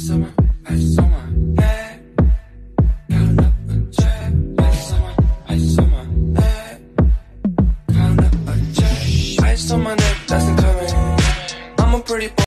ice on my neck. Count up a check. Ice on my neck. Count up a check. Ice on my neck, that's incoming. I'm a pretty boy.